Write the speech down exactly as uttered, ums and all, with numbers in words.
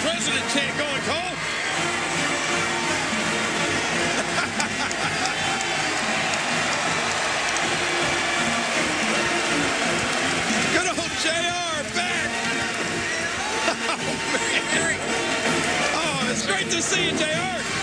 president chant going, Cole. Good old J R back. Oh, man. Oh, it's great to see you, J R